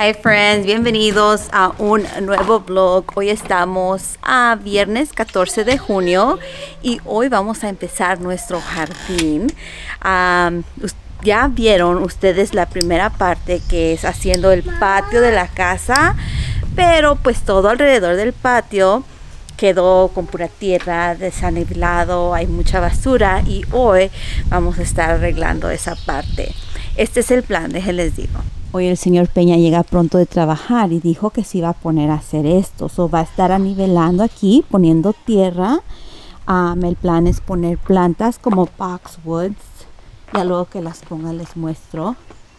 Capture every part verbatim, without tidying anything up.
Hi friends, bienvenidos a un nuevo vlog. Hoy estamos a viernes catorce de junio y hoy vamos a empezar nuestro jardín. Um, ya vieron ustedes la primera parte, que es haciendo el patio de la casa, pero pues todo alrededor del patio quedó con pura tierra, desanivelado, hay mucha basura y hoy vamos a estar arreglando esa parte. Este es el plan, déjenles digo. Hoy el señor Peña llega pronto de trabajar y dijo que se iba a poner a hacer esto. So, va a estar anivelando aquí, poniendo tierra. Um, el plan es poner plantas como boxwoods. Ya luego que las ponga les muestro.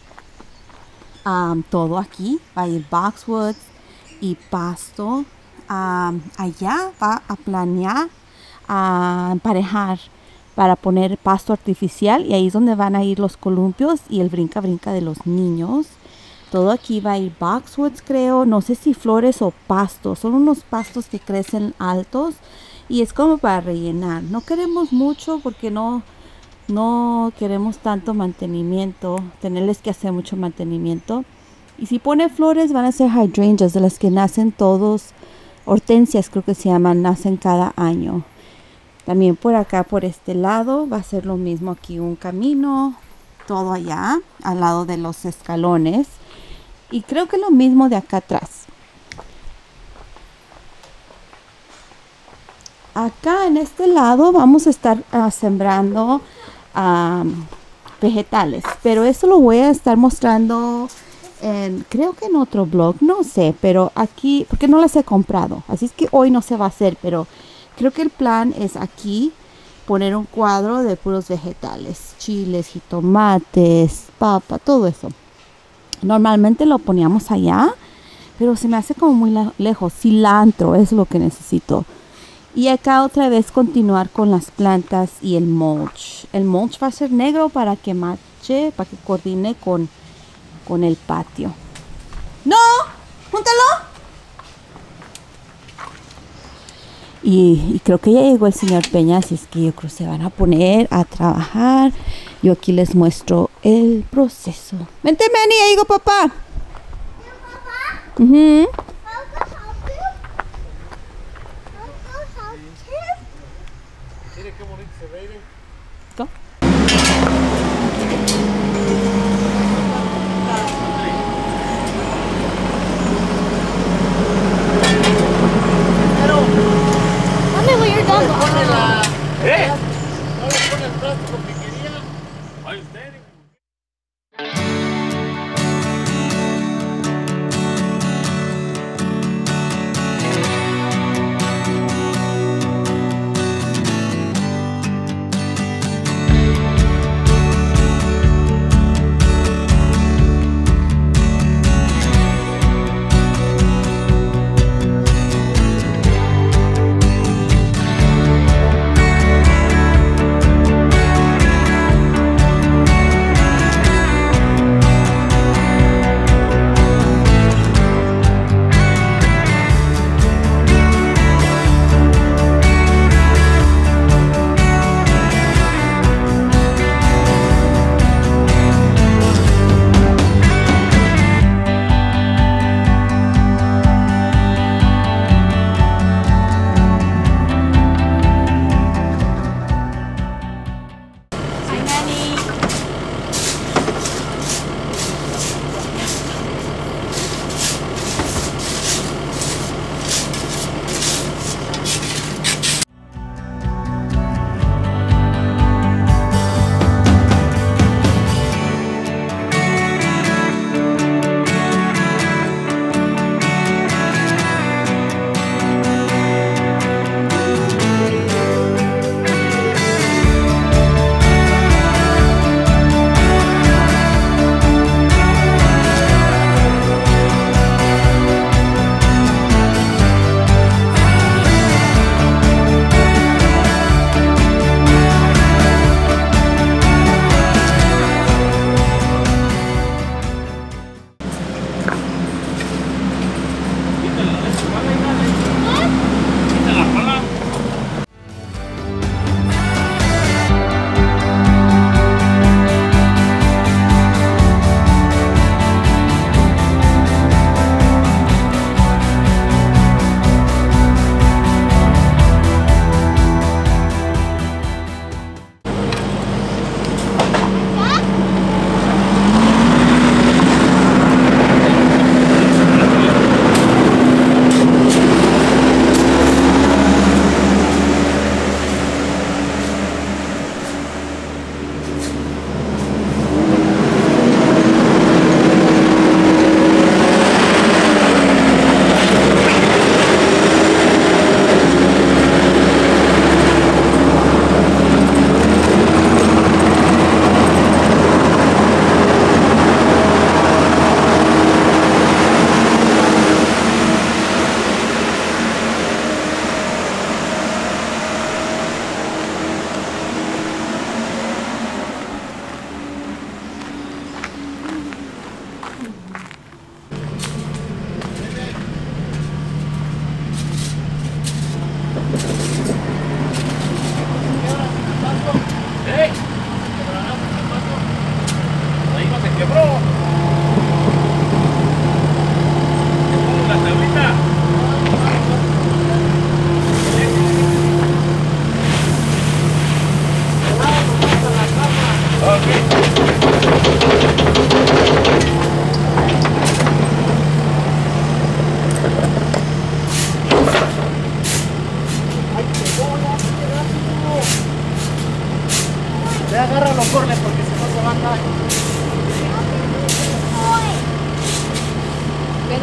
Um, todo aquí va a ir boxwoods y pasto. Um, allá va a planear, a emparejar para poner pasto artificial, y ahí es donde van a ir los columpios y el brinca brinca de los niños. Todo aquí va a ir boxwoods, creo, no sé si flores o pastos. Son unos pastos que crecen altos y es como para rellenar. No queremos mucho porque no, no queremos tanto mantenimiento, tenerles que hacer mucho mantenimiento. Y si pone flores van a ser hydrangeas, de las que nacen todos, hortensias creo que se llaman, nacen cada año. También por acá, por este lado, va a ser lo mismo. Aquí un camino, todo allá, al lado de los escalones. Y creo que lo mismo de acá atrás. Acá en este lado vamos a estar uh, sembrando um, vegetales. Pero eso lo voy a estar mostrando en, creo que en otro blog, no sé. Pero aquí, porque no las he comprado. Así es que hoy no se va a hacer, pero creo que el plan es aquí poner un cuadro de puros vegetales, chiles, jitomates, papa, todo eso. Normalmente lo poníamos allá, pero se me hace como muy lejos. Cilantro es lo que necesito. Y acá otra vez continuar con las plantas y el mulch. El mulch va a ser negro para que mache, para que coordine con, con el patio. ¡No! ¡Júntalo! Y, y creo que ya llegó el señor Peña, así es que yo creo que se van a poner a trabajar. Yo aquí les muestro el proceso. Vente, Manny, ya llegó papá. ¿Papá? Uh-huh. Mire qué bonito se ve. Go. ¿Eh? No le pone el plástico que quería. Ay, usted.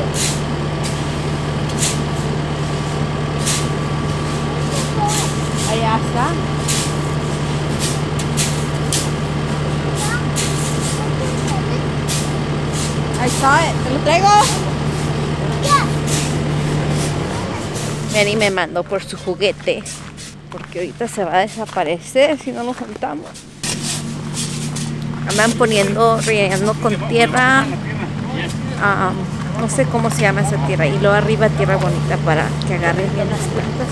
Allá está. I saw it. ¿Te lo traigo? Mary me mandó por su juguete. Porque ahorita se va a desaparecer si no lo juntamos. Andan poniendo, rellenando con tierra. Um, no sé cómo se llama esa tierra. Y luego arriba tierra bonita para que agarre bien las plantas.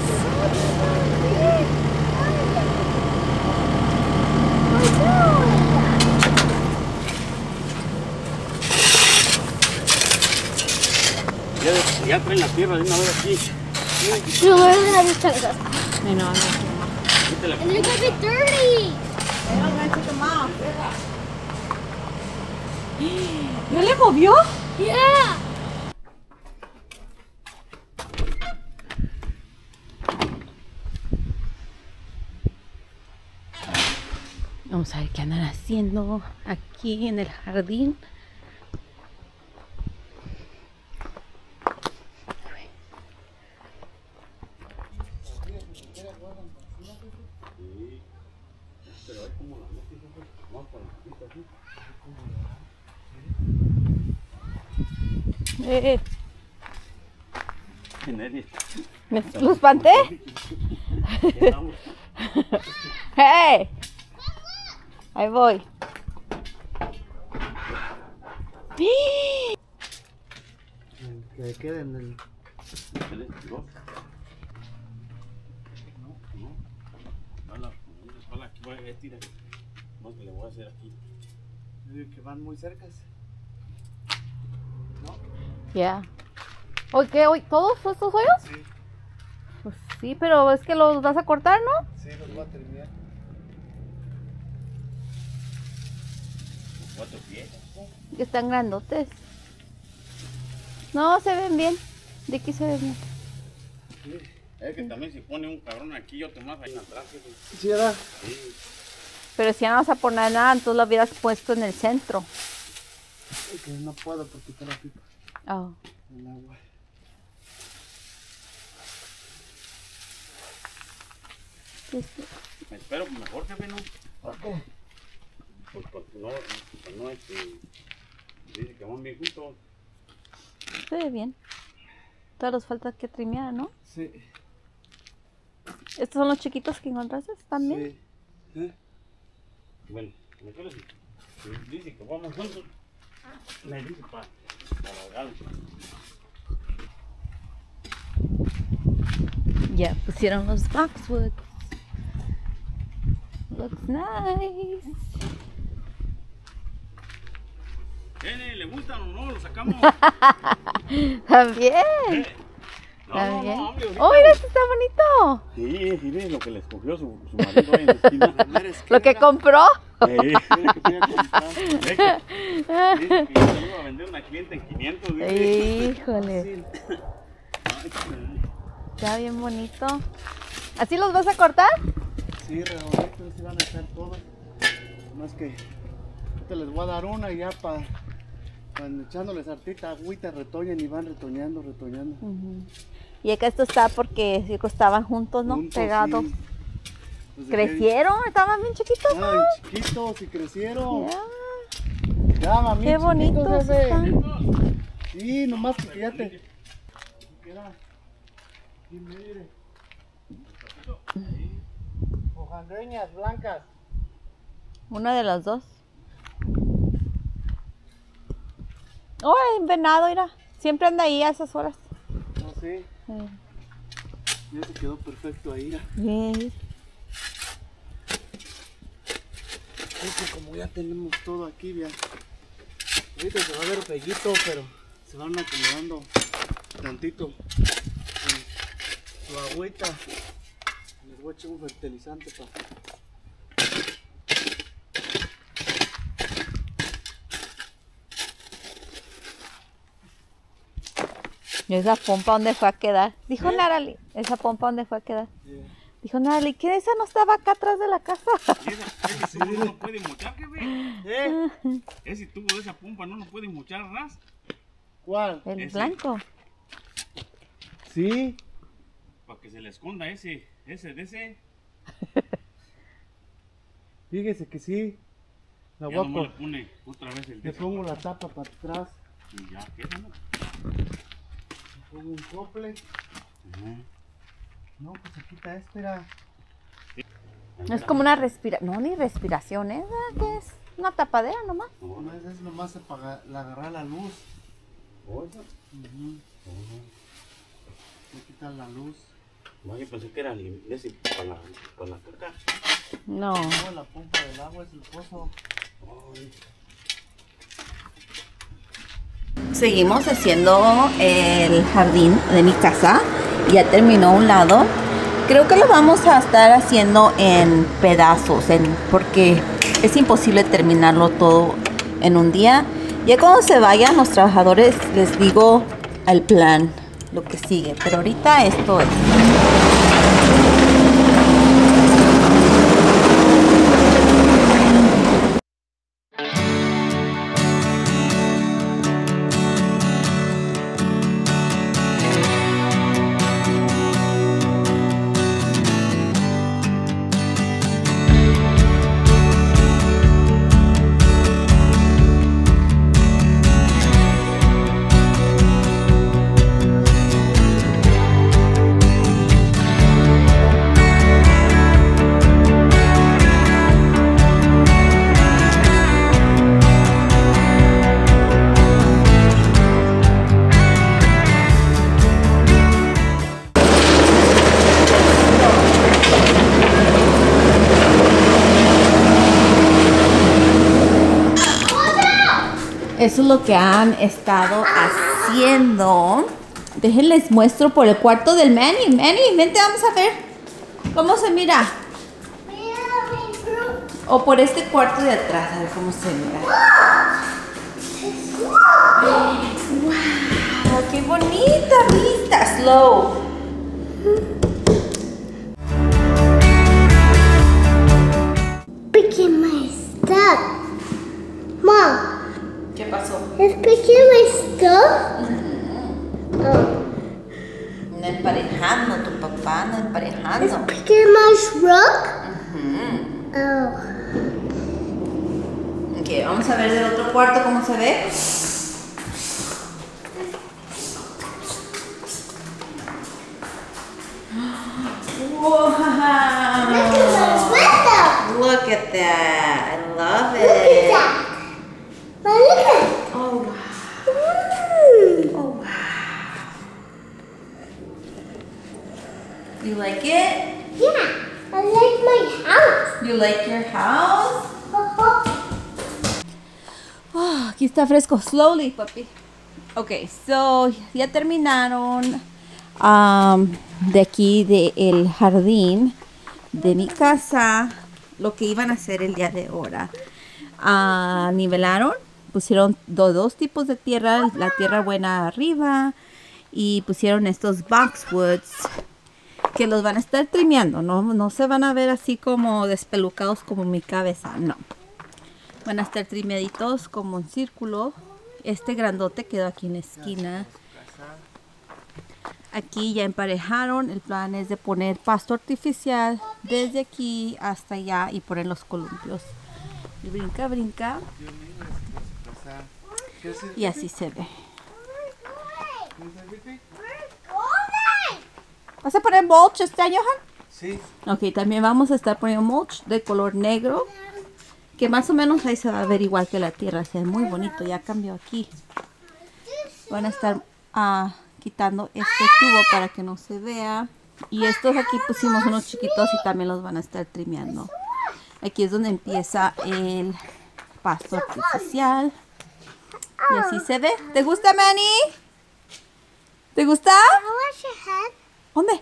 Ya, ya traen la tierra de una vez aquí. No, we're gonna have to check that. I know, I know. And they're gonna be dirty. ¿No le movió? Yeah. Vamos a ver qué andan haciendo aquí en el jardín. Eh, ¿me lo espanté? ¡Hey! Ahí voy. Que quede en el... No, no. Aquí voy a tirar. No, que le voy a hacer aquí. Que van muy cercas. Ya. Yeah. ¿Hoy qué? ¿Hoy todos estos hoyos? Sí. Pues sí, pero es que los vas a cortar, ¿no? Sí, los voy a terminar. ¿Cuatro pies? Que están grandotes. No, se ven bien. De aquí se ven bien. Sí. Es que también si pone un cabrón aquí y otro más ahí atrás. Sí, ¿verdad? Sí. Pero si ya no vas a poner nada, entonces lo hubieras puesto en el centro. Es que no puedo porque está la pipa. Oh. El agua. Sí, sí. Me espero mejor, jefe, ¿no? ¿Por qué? Pues porque no, pues no este, dice que van bien juntos. Se ve bien. Todas las faltas que trimear, ¿no? Sí. ¿Estos son los chiquitos que encontraste también? Sí. ¿Eh? Bueno, me quiero decir, si dice que vamos juntos, me dice para alargar. Ya pusieron los boxwoods. Looks nice. ¿Qué? ¿Le gustan o no? ¿Lo sacamos? También. ¿Eh? No, También. no, no, hombre, ¡Oh, mira, este está bonito! sí, sí, ve lo que le escogió su, su marido ahí en la esquina. ¿Lo que compró? Sí. Mira que voy a comprar. Ve que- dice que yo le iba a vender a una cliente en quinientos. dice. Híjole, Ay, está bien bonito. ¿Así los vas a cortar? Sí, redonditos sí van a estar todos. Más que ahorita les voy a dar una y ya para pa echándoles hartita agüita retoñan y van retoñando, retoñando. Uh-huh. Y acá esto está porque yo creo que estaban juntos, ¿no? Juntos, Pegados. sí. Los dejé- ¿Crecieron? Estaban bien chiquitos, ¿no? Ay, chiquitos y crecieron. Ya. Ya, mami. Qué bonitos están. Sí, nomás que ya te. Queda. Y mire. Hojandreñas blancas. Una de las dos. Oh, hay un venado, mira. Siempre anda ahí a esas horas. No sé. Eh, Ya se quedó perfecto ahí. Ya. bien. Es que como ya tenemos todo aquí, ya. Ahorita se va a ver feíto, pero se van acomodando tantito. Con su agüita. Les voy a echar un fertilizante para. ¿Y esa pompa dónde fue a quedar? Dijo ¿Eh? Narali. ¿Esa pompa dónde fue a quedar? Yeah. Dijo Narali, ¿qué esa no estaba acá atrás de la casa? Y esa- ese tubo no lo puede mochar, jefe. ¿Eh? Ese tubo de esa pompa no lo puede mochar ras. ¿Cuál? El Ese. blanco. Sí. Para que se le esconda ese, ese, de ese. Fíjese que sí. La Ya voy a nomás le po- pone otra vez el de Le ese. pongo la tapa para atrás. Y ya queda, ¿no? Le pongo un cople. Ajá. No, pues aquí está este, era. Es como una respiración. No, ni respiración, ¿eh? ¿Qué es? Una tapadera nomás. No, es, es nomás para agarrar la luz. ¿O eso? Ujú. Le quitan la luz. No, yo pensé que era lim- ese para la, para la caca. No. No, la pompa del agua es el pozo. Ay. Seguimos haciendo el jardín de mi casa. Ya terminó un lado. Creo que lo vamos a estar haciendo en pedazos, en, porque es imposible terminarlo todo en un día. Ya cuando se vayan los trabajadores les digo el plan, lo que sigue. Pero ahorita esto es. Eso es lo que han estado haciendo. Déjenles muestro por el cuarto del Manny. Manny, vente, vamos a ver cómo se mira. O por este cuarto de atrás, a ver cómo se mira. ¡Wow! ¡Qué bonita vista! Slow. Picking my stuff. Mom, ¿Qué pasó? is picking my stuff? Oh. No emparejando, tu papá no Is emparejando. picking my truck? Oh. Ok, vamos a ver del otro cuarto cómo se ve. Wow. Look at that. I love Look at it. that. Now look at it. Oh, wow. Mm. Oh, wow. You like it? Yeah, I like my house. You like your house? Oh, Oh, aquí está fresco. Slowly, papi. Ok, so ya terminaron um, de aquí del jardín de mi casa lo que iban a hacer el día de ahora. Ah, nivelaron, pusieron do- dos tipos de tierra, la tierra buena arriba y pusieron estos boxwoods que los van a estar trimeando. No, no se van a ver así como despelucados como mi cabeza, no. Van a estar trimeaditos como en círculo. Este grandote quedó aquí en la esquina. Aquí ya emparejaron. El plan es de poner pasto artificial desde aquí hasta allá y poner los columpios. Y brinca, brinca. Y así se ve. ¿Vas a poner mulch este año, Han? Sí. Ok, también vamos a estar poniendo mulch de color negro. Que más o menos ahí se va a ver igual que la tierra. Se ve muy bonito. Ya cambió aquí. Van a estar ah, quitando este tubo para que no se vea. Y estos aquí pusimos unos chiquitos y también los van a estar trimeando. Aquí es donde empieza el pasto artificial. Y así se ve. ¿Te gusta, Manny? ¿Te gusta? wash your head. ¿Dónde?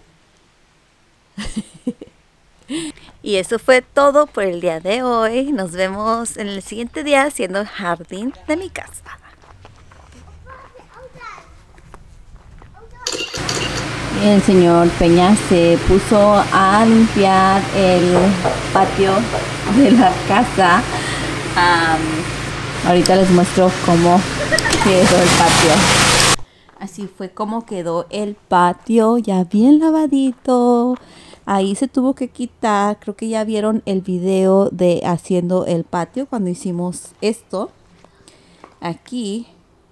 Y eso fue todo por el día de hoy. Nos vemos en el siguiente día haciendo el jardín de mi casa. Y el señor Peña se puso a limpiar el patio de la casa. Am, ahorita les muestro cómo quedó el patio. Así fue como quedó el patio, ya bien lavadito. Ahí se tuvo que quitar. Creo que ya vieron el video de haciendo el patio cuando hicimos esto. Aquí.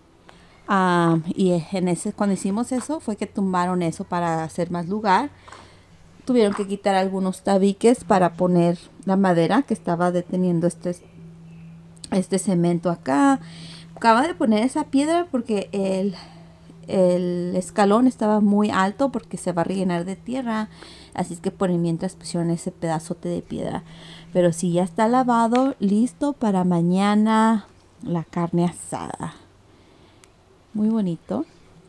Um, y en ese, cuando hicimos eso fue que tumbaron eso para hacer más lugar. Tuvieron que quitar algunos tabiques para poner la madera que estaba deteniendo este, este cemento acá. Acaba de poner esa piedra porque el, el escalón estaba muy alto porque se va a rellenar de tierra. Así es que por mientras pusieron ese pedazote de piedra. Pero sí, ya está lavado, listo para mañana la carne asada. Muy bonito.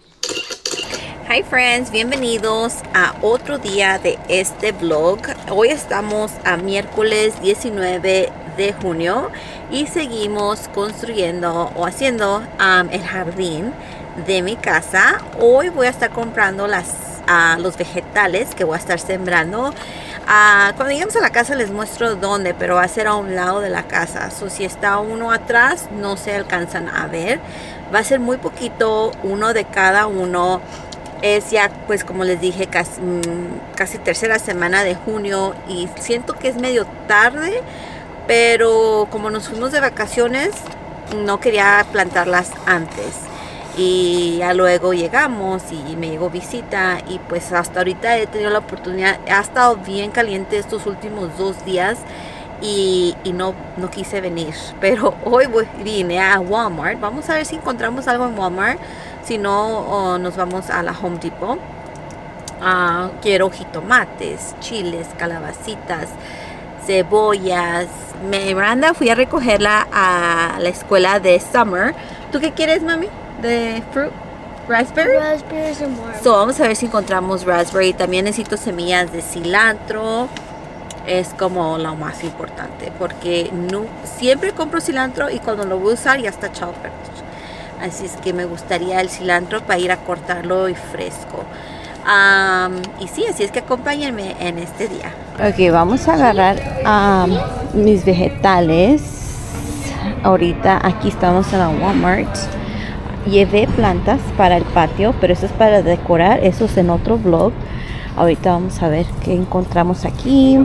Hi friends, bienvenidos a otro día de este vlog. Hoy estamos a miércoles diecinueve de junio y seguimos construyendo o haciendo um, el jardín de mi casa. Hoy voy a estar comprando las, uh, los vegetales que voy a estar sembrando. Uh, cuando lleguemos a la casa les muestro dónde, pero va a ser a un lado de la casa. So, si está uno atrás, no se alcanzan a ver. Va a ser muy poquito, uno de cada uno. Es ya, pues como les dije, casi, casi tercera semana de junio y siento que es medio tarde, pero como nos fuimos de vacaciones, no quería plantarlas antes. Y ya luego llegamos y me llegó visita y pues hasta ahorita he tenido la oportunidad. Ha estado bien caliente estos últimos dos días y, y no, no quise venir. Pero hoy voy, vine a Walmart. Vamos a ver si encontramos algo en Walmart. Si no, oh, nos vamos a la Home Depot. Uh, quiero jitomates, chiles, calabacitas, cebollas. Miranda, fui a recogerla a la escuela de Summer. ¿Tú qué quieres, mami? ¿De fruit? ¿Raspberry? Raspberries and warm. So, vamos a ver si encontramos raspberry. También necesito semillas de cilantro. Es como lo más importante. Porque no, siempre compro cilantro y cuando lo voy a usar ya está echado a perder. Así es que me gustaría el cilantro para ir a cortarlo y fresco. Um, y sí, así es que acompáñenme en este día. Ok, vamos a agarrar um, mis vegetales. Ahorita aquí estamos en la Walmart. Llevé plantas para el patio, pero eso es para decorar. Eso es en otro vlog. Ahorita vamos a ver qué encontramos aquí.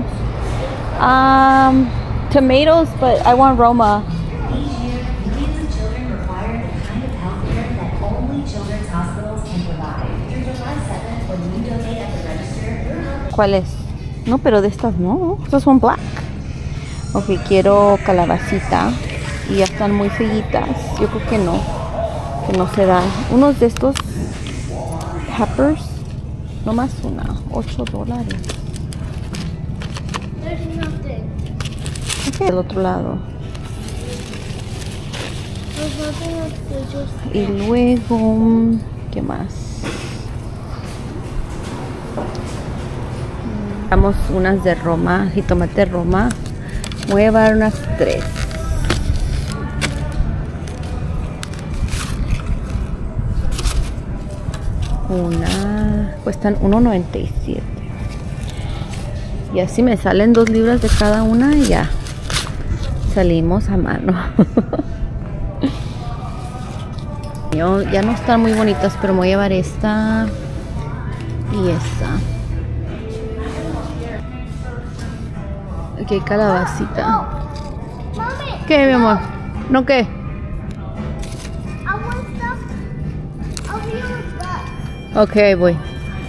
Um, tomatoes, but I want Roma. ¿Cuál es? No, pero de estas no. Estas son black. Ok, quiero calabacita. Y ya están muy feitas. Yo creo que no. Que no se dan. Unos de estos peppers. No más una. ocho dólares. There's nothing. Ok, del otro lado. There's nothing else. There's just... Y luego... ¿Qué más? Damos unas de Roma, jitomate Roma. Voy a llevar unas tres. Una, cuestan uno noventa y siete. Y así me salen dos libras de cada una y ya salimos a mano. Yo, ya no están muy bonitas, pero me voy a llevar esta y esta. Aquí hay calabacita. Mommy, ¿Qué, mi amor? ¿No qué? I want stuff over here with that. Ok, voy.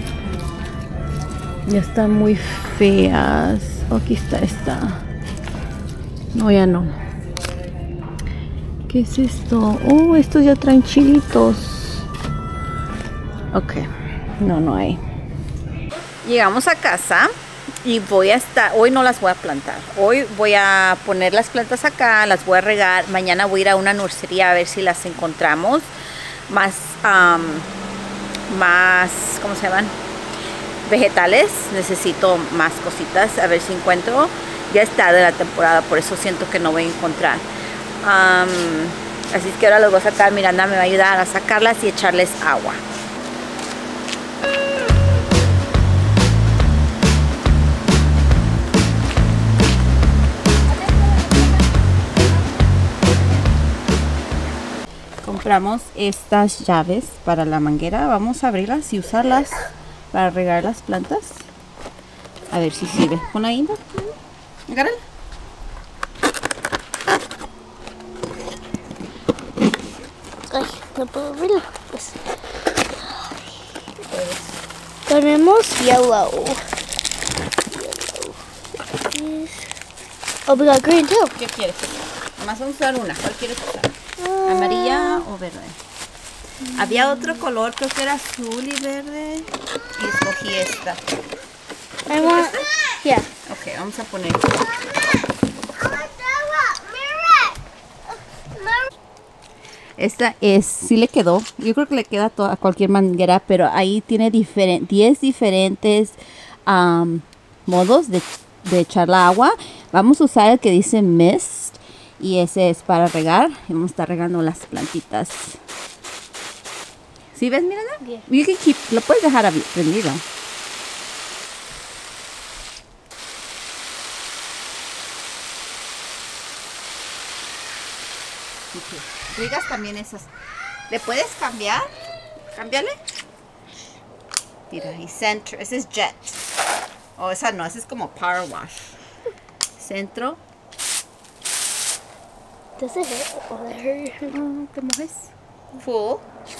Ya están muy feas. Aquí está esta. No, ya no. ¿Qué es esto? Oh, estos ya traen chilitos. Ok. No, no hay. Llegamos a casa. Y voy a estar, hoy no las voy a plantar. Hoy voy a poner las plantas acá, las voy a regar. Mañana voy a ir a una nursería a ver si las encontramos. Más, um, más, ¿cómo se llaman? Vegetales. Necesito más cositas, a ver si encuentro. Ya está de la temporada, por eso siento que no voy a encontrar. Um, así es que ahora las voy a sacar. Miranda me va a ayudar a sacarlas y echarles agua. compramos estas llaves para la manguera. Vamos a abrirlas y usarlas para regar las plantas. A ver si sirve. Pon ahí, ¿no? Agárrala. Ay, no puedo abrirlo. Pues. Tenemos yellow. Yellow. Oh, we got green too. ¿Qué quieres? Nomás vamos a usar una. ¿Cuál quieres usar? ¿Amarilla o verde? Había otro color, creo que era azul y verde. Y escogí esta. I want. Yeah. Ok, vamos a poner. Esta es, sí le quedó. Yo creo que le queda a cualquier manguera, pero ahí tiene diferen, diez diferentes um, modos de, de echar la agua. Vamos a usar el que dice mist y ese es para regar. Y vamos a estar regando las plantitas. ¿Sí ves, Miranda? Yeah. You can keep, lo puedes dejar abri- prendido. Okay. Riegas también esas. ¿Le puedes cambiar? ¿Cámbiale? Mira, y center. Ese es jet. Oh, esa no, esa es como power wash. Centro. Does it hurt? Oh, that hurt. Mm, ¿Te mojes? Full.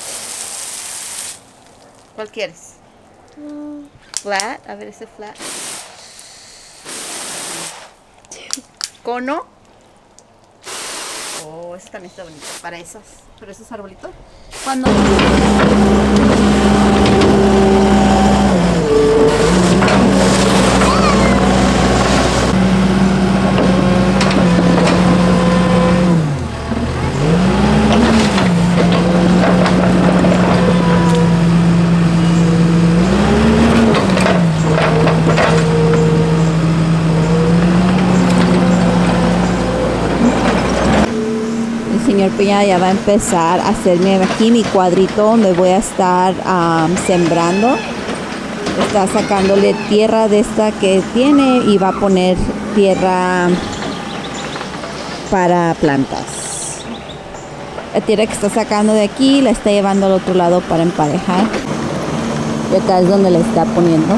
¿Cuál quieres? Mm. Flat. A ver ese flat. Cono. Oh, ese también está bonito. Para esos. Para esos arbolitos. Cuando. Señor Peña ya va a empezar a hacerme aquí mi cuadrito donde voy a estar um, sembrando. Está sacándole tierra de esta que tiene y va a poner tierra para plantas. La tierra que está sacando de aquí la está llevando al otro lado para emparejar. Y acá es donde la está poniendo.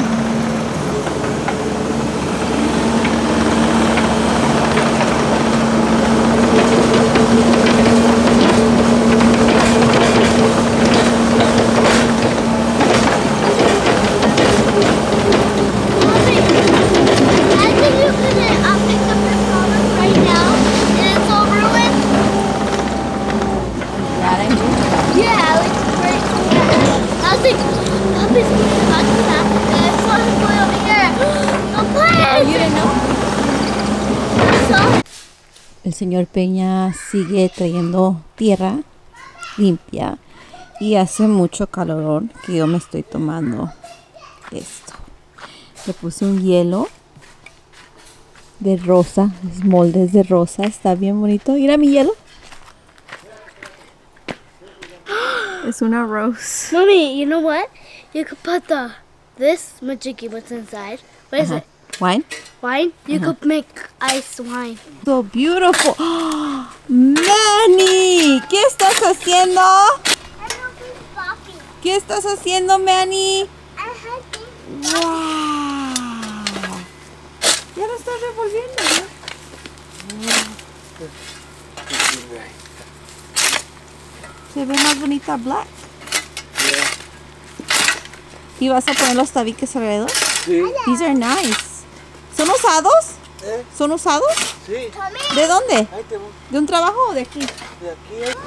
El señor Peña sigue trayendo tierra limpia y hace mucho calorón que yo me estoy tomando esto. Le puse un hielo de rosa, moldes de rosa, está bien bonito. Mira mi hielo. Es una rose. Mommy, you know what? You could put the this majiki what's inside. What is Uh-huh. it? Wine. Wine? You could make ice wine. So beautiful. ¡Oh! Manny, ¿qué estás haciendo? ¿Qué estás haciendo, Manny? Wow. Ya lo estás revolviendo, ¿no? Se ve más bonita black. ¿Y vas a poner los tabiques alrededor? Sí. These are nice. ¿Son usados? ¿Eh? ¿Son usados? Sí. ¿De dónde? Ahí te voy. ¿De un trabajo o de aquí? De aquí. eh.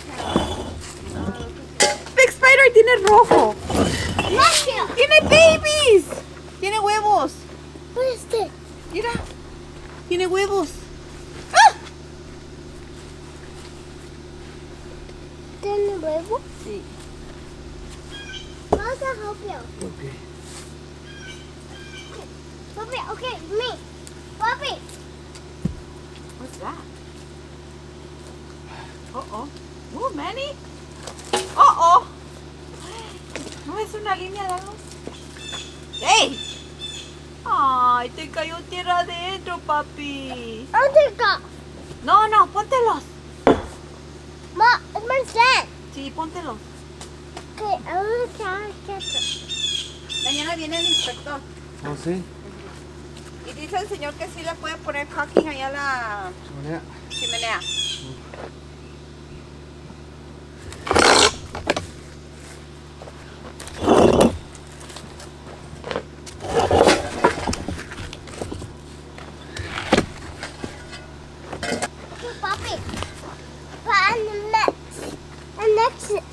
Big Spider tiene rojo. Tiene babies. Tiene huevos. What is this? Mira. Tiene huevos. ¡Ah! ¿Tiene huevo? Sí. Vamos a help you. Ok. Papi, okay, me. Papi. What's that? Uh oh. Oh, Manny. Uh oh. ¿No es una línea de algo? ¡Ey! Ay, te cayó tierra adentro, papi. I'll take off. No, no, póntelos. Ma, it's my stand. Sí, póntelo. Okay, I'm gonna try to catch it. Mañana viene el inspector. Oh, sí. Y dice el señor que sí le puede poner caulking allá a la Chimenea. chimenea. Okay, Papi. But and the next, and next is.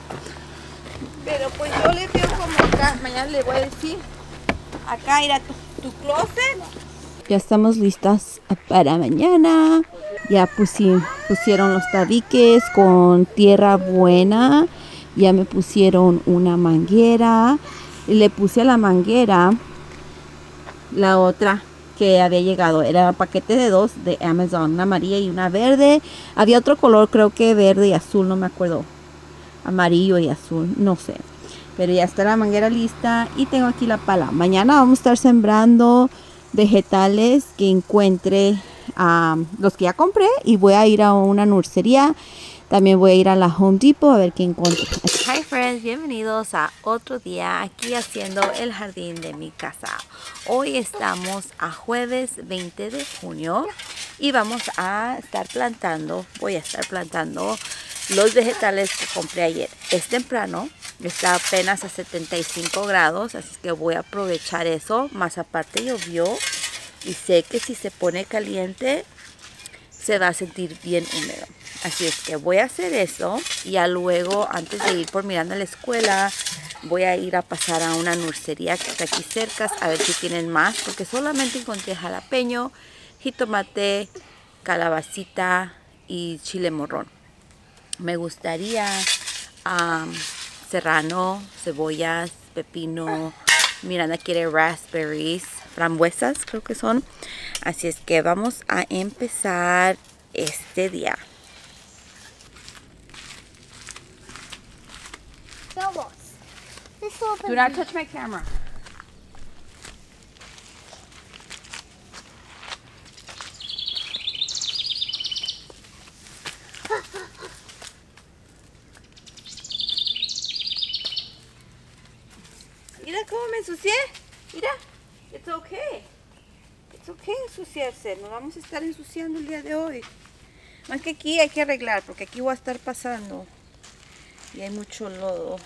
Pero pues yo le veo como acá, mañana le voy a decir, acá irá tu, tu closet. Ya estamos listas para mañana. Ya pusi- pusieron los tabiques con tierra buena. Ya me pusieron una manguera. Y le puse a la manguera la otra que había llegado. Era un paquete de dos de Amazon. Una amarilla y una verde. Había otro color, creo que verde y azul, no me acuerdo. Amarillo y azul, no sé. Pero ya está la manguera lista y tengo aquí la pala. Mañana vamos a estar sembrando vegetales que encuentre, um, los que ya compré, y voy a ir a una nursería. También voy a ir a la Home Depot a ver qué encuentro. Hi friends, bienvenidos a otro día aquí haciendo el jardín de mi casa. Hoy estamos a jueves veinte de junio y vamos a estar plantando, voy a estar plantando los vegetales que compré ayer. Es temprano, está apenas a setenta y cinco grados, así que voy a aprovechar eso. Más aparte llovió y sé que si se pone caliente se va a sentir bien húmedo. Así es que voy a hacer eso y ya luego, antes de ir por Miranda a la escuela, voy a ir a pasar a una nursería que está aquí cerca a ver si tienen más, porque solamente encontré jalapeño, jitomate, calabacita y chile morrón. Me gustaría um, serrano, cebollas, pepino. Miranda quiere raspberries, frambuesas creo que son. Así es que vamos a empezar este día. Almost. This will Do not touch my camera. Mira cómo me ensucié. Mira, it's okay. It's okay ensuciarse. Nos vamos a estar ensuciando el día de hoy. Más que aquí hay que arreglar, porque aquí voy a estar pasando. Y hay mucho lodo.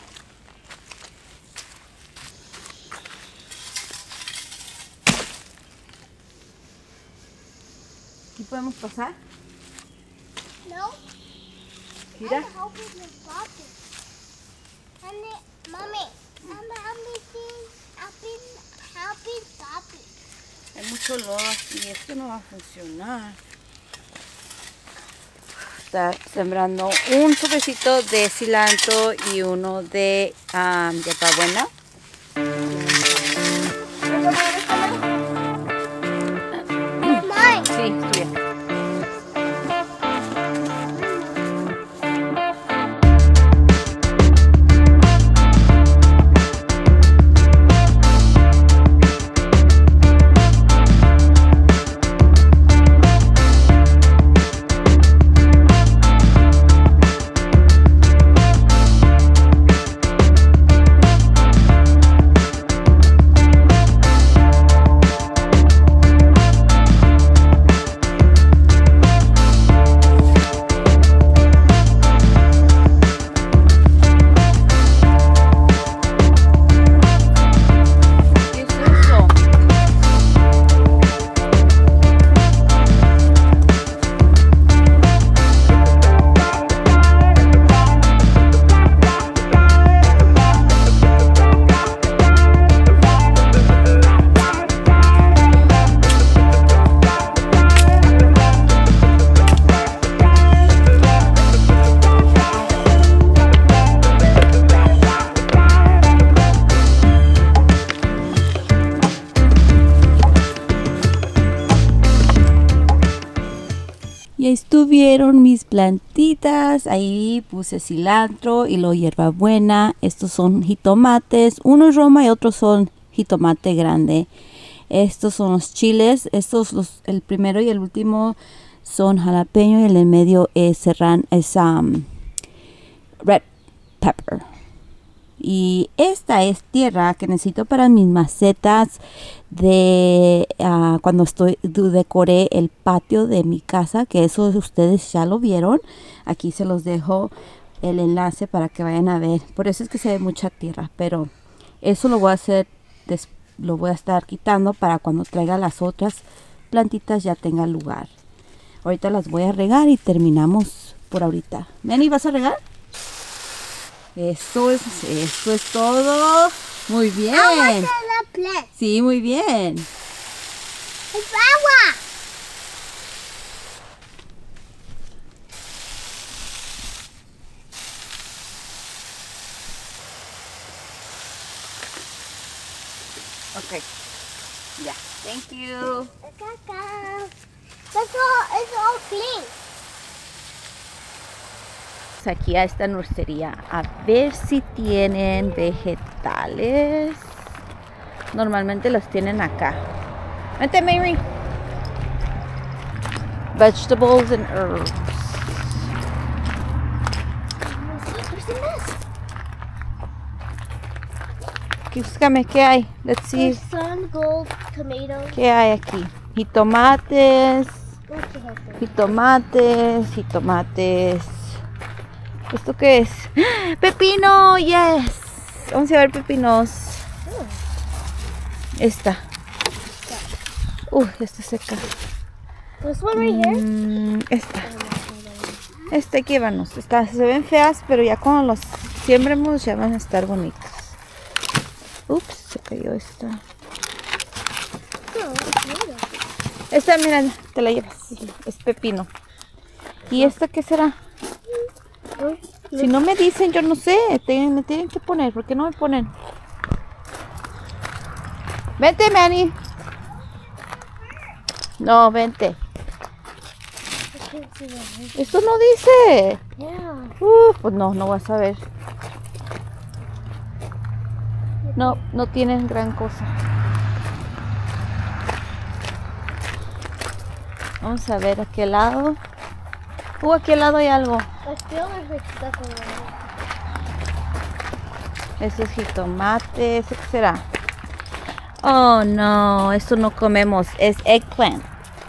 ¿Aquí podemos pasar? No. Mira. I'm helping your Papi. And it, Mommy, I'm helping, helping, helping Papi. Hay mucho lodo aquí. Esto no va a funcionar. Está sembrando un sobrecito de cilantro y uno de um, hierbabuena. Mine. Sí, es tuya. Y ahí estuvieron mis plantitas. Ahí puse cilantro y lo hierbabuena. Estos son jitomates. Uno es roma y otros son jitomate grande. Estos son los chiles. Estos, los, el primero y el último, son jalapeño y el en medio es serrano, es um, red pepper. Y esta es tierra que necesito para mis macetas de uh, cuando estoy decoré el patio de mi casa, que eso ustedes ya lo vieron. Aquí se los dejo el enlace para que vayan a ver. Por eso es que se ve mucha tierra, pero eso lo voy a hacer, lo voy a estar quitando para cuando traiga las otras plantitas ya tenga lugar. Ahorita las voy a regar y terminamos por ahorita. Manny, ¿vas a regar? Eso es, eso es todo. Muy bien. Sí, muy bien. ¡Es agua! Okay. Yeah. Thank you. Cacao. That's all, it's all clean. Aquí a esta nursería a ver si tienen vegetales. Normalmente los tienen acá. Vente, Mary. Vegetables and herbs. Búscame, ¿qué hay? Let's see. There's some gold tomatoes. ¿Qué hay aquí? Jitomates. Jitomates, jitomates. ¿Esto qué es? ¡Pepino! ¡Yes! Vamos a ver pepinos. Esta. Uh, ya está seca. This one right here? Mm, esta. Esta hay que llevarnos. Esta, se ven feas, pero ya cuando los siembremos ya van a estar bonitas. Ups, se cayó esta. Esta, mira, te la llevas. Es pepino. ¿Y esta qué será? Si no me dicen, yo no sé. Te, me tienen que poner. ¿Por qué no me ponen? Vente, Manny. No, vente. Esto no dice. Yeah. Uh, pues no, no vas a ver. No, no tienen gran cosa. Vamos a ver a qué lado. Uh, aquí al lado hay algo. I feel like it's stuck around. Ese es jitomate. ¿Eso qué será? Oh, no. Esto no comemos. Es eggplant.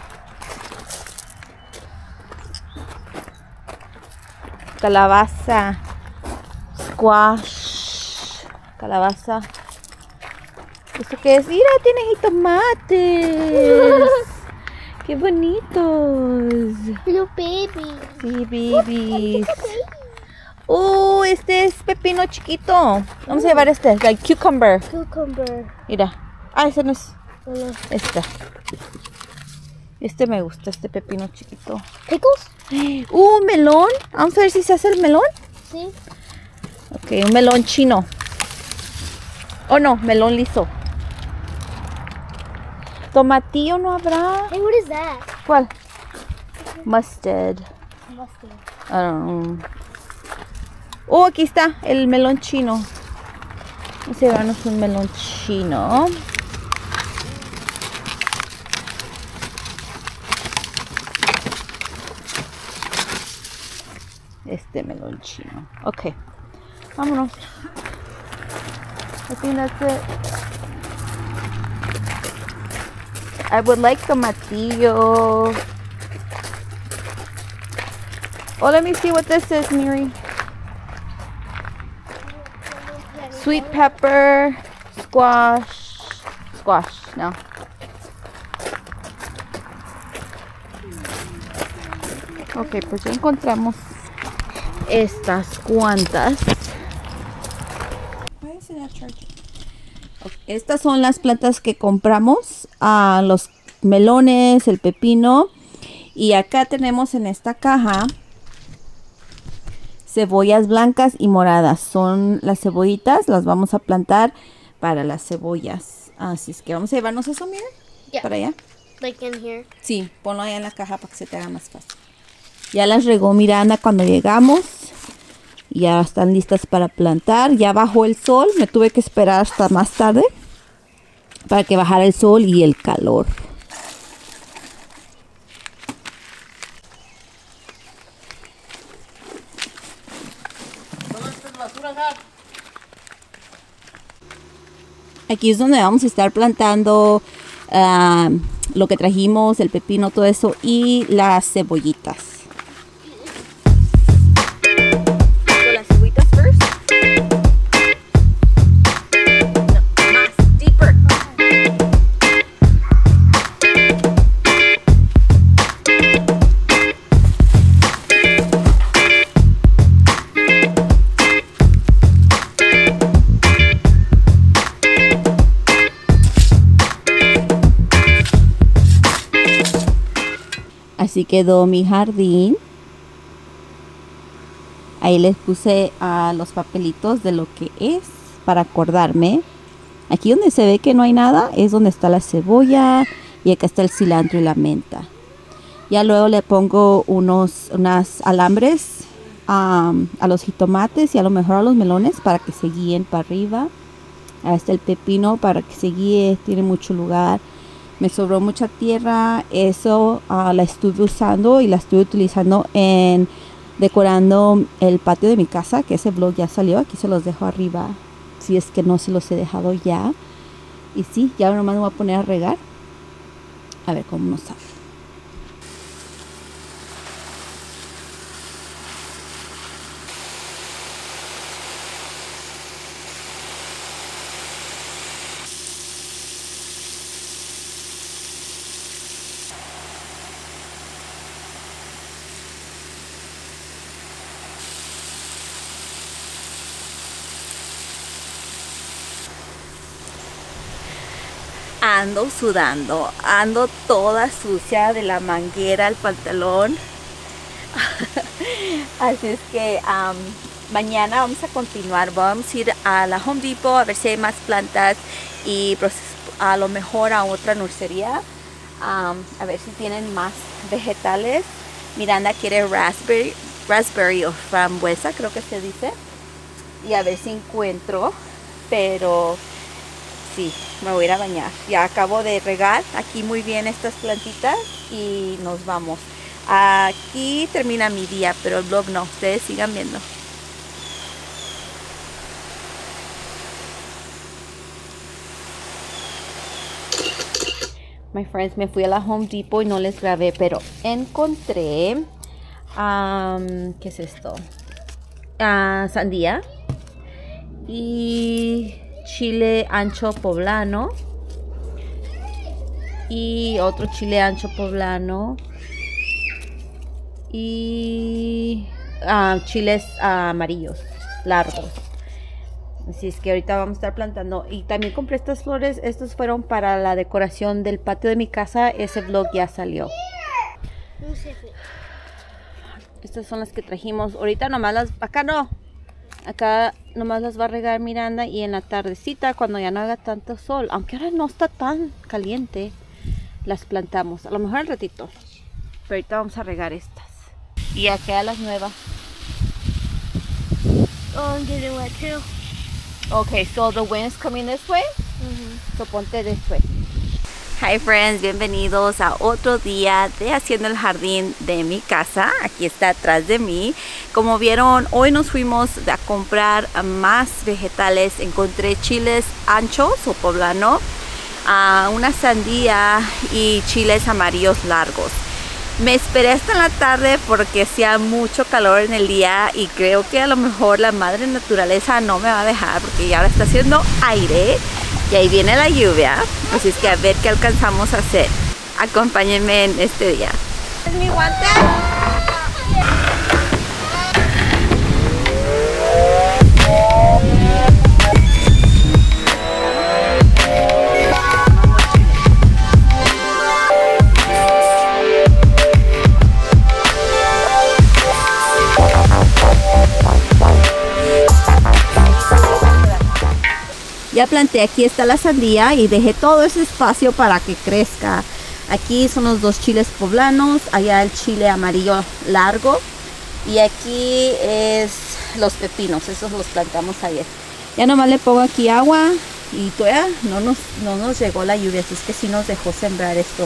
Calabaza. Squash. Calabaza. ¿Esto qué es? Mira, tiene jitomates. ¡Qué bonitos! Little baby. Sí, babies. Uh, este es pepino chiquito. Vamos a llevar este, like cucumber. Cucumber. Mira. Ah, ese no es. Uh, Este. Este me gusta, este pepino chiquito. Pickles? Uh, melón. Vamos a ver si se hace el melón. Sí. Ok, un melón chino. Oh, no, melón liso. Tomatillo no habrá. Hey, what is that? ¿Cuál? Mustard. Mustard. I don't know. Oh, aquí está el melón chino. Vamos a llevarnos un melón chino. Este melón chino. Ok. Vámonos. I think that's it. I would like tomatillo. Oh, let me see what this is, Miri. Sweet pepper, squash, squash, no. Ok, pues ya encontramos estas cuantas. Estas son las plantas que compramos, uh, los melones, el pepino. Y acá tenemos en esta caja cebollas blancas y moradas. Son las cebollitas, las vamos a plantar para las cebollas. Así es que vamos a llevarnos eso, mira, Yeah. para allá. Like in here. Sí, ponlo allá en la caja para que se te haga más fácil. Ya las regó Miranda cuando llegamos. Ya están listas para plantar. Ya bajó el sol. Me tuve que esperar hasta más tarde para que bajara el sol y el calor. Aquí es donde vamos a estar plantando uh, lo que trajimos, el pepino, todo eso y las cebollitas. So, las cebollitas first. No, más, deeper. Así quedó mi jardín. Ahí les puse uh, los papelitos de lo que es para acordarme. Aquí donde se ve que no hay nada es donde está la cebolla y acá está el cilantro y la menta. Ya luego le pongo unos unas alambres um, a los jitomates y a lo mejor a los melones para que se guíen para arriba. Ahí está el pepino para que se guíe, tiene mucho lugar. Me sobró mucha tierra, eso uh, la estuve usando y la estuve utilizando en decorando el patio de mi casa, que ese vlog ya salió. Aquí se los dejo arriba, si es que no se los he dejado ya. Y sí, ya nomás me voy a poner a regar. A ver cómo nos sale. Ando sudando, ando toda sucia de la manguera al pantalón. Así es que um, mañana vamos a continuar, vamos a ir a la Home Depot a ver si hay más plantas y pues, a lo mejor a otra nursería, um, a ver si tienen más vegetales. Miranda quiere raspberry, raspberry o frambuesa, creo que se dice, y a ver si encuentro, pero sí, me voy a ir a bañar. Ya acabo de regar aquí muy bien estas plantitas y nos vamos. Aquí termina mi día, pero el vlog no. Ustedes sigan viendo. My friends, me fui a la Home Depot y no les grabé, pero encontré um, ¿qué es esto? Uh, sandía y chile ancho poblano y otro chile ancho poblano y uh, chiles uh, amarillos largos. Así es que ahorita vamos a estar plantando. Y también compré estas flores. Estos fueron para la decoración del patio de mi casa. Ese vlog ya salió. Estas son las que trajimos. Ahorita nomás las... Acá no. Acá nomás las va a regar Miranda. Y en la tardecita, cuando ya no haga tanto sol, aunque ahora no está tan caliente, las plantamos. A lo mejor al ratito. Pero ahorita vamos a regar estas. Y acá las nuevas. Oh, I'm getting wet too. Okay, so the wind is coming this way. Mm-hmm. So ponte this way. Hi friends, bienvenidos a otro día de haciendo el jardín de mi casa. Aquí está atrás de mí. Como vieron, hoy nos fuimos a comprar más vegetales. Encontré chiles anchos o poblano, uh, una sandía y chiles amarillos largos. Me esperé hasta la tarde porque hacía mucho calor en el día y creo que a lo mejor la madre naturaleza no me va a dejar porque ya ahora está haciendo aire y ahí viene la lluvia. Así es que a ver qué alcanzamos a hacer. Acompáñenme en este día. ¿Es mi guante? Ya planté, aquí está la sandía y dejé todo ese espacio para que crezca. Aquí son los dos chiles poblanos, allá el chile amarillo largo y aquí es los pepinos, esos los plantamos ayer. Ya nomás le pongo aquí agua y todavía no nos, no nos llegó la lluvia, así es que sí nos dejó sembrar esto.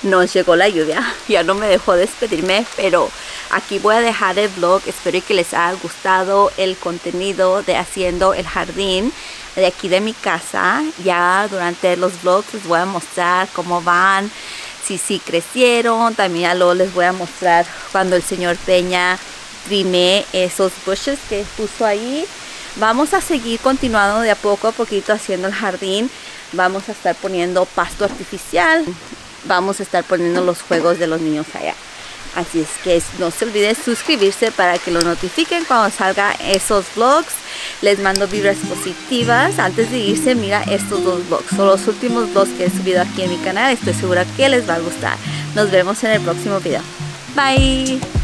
nos llegó la lluvia, ya no me dejó despedirme, pero aquí voy a dejar el vlog. Espero que les haya gustado el contenido de haciendo el jardín de aquí de mi casa. Ya durante los vlogs les voy a mostrar cómo van, si sí crecieron. También ya luego les voy a mostrar cuando el señor Peña trimé esos bushes que puso ahí. Vamos a seguir continuando de a poco a poquito haciendo el jardín. Vamos a estar poniendo pasto artificial. Vamos a estar poniendo los juegos de los niños allá. Así es que no se olviden suscribirse para que lo notifiquen cuando salga esos vlogs. Les mando vibras positivas. Antes de irse, mira estos dos vlogs. Son los últimos vlogs que he subido aquí en mi canal. Estoy segura que les va a gustar. Nos vemos en el próximo video. Bye.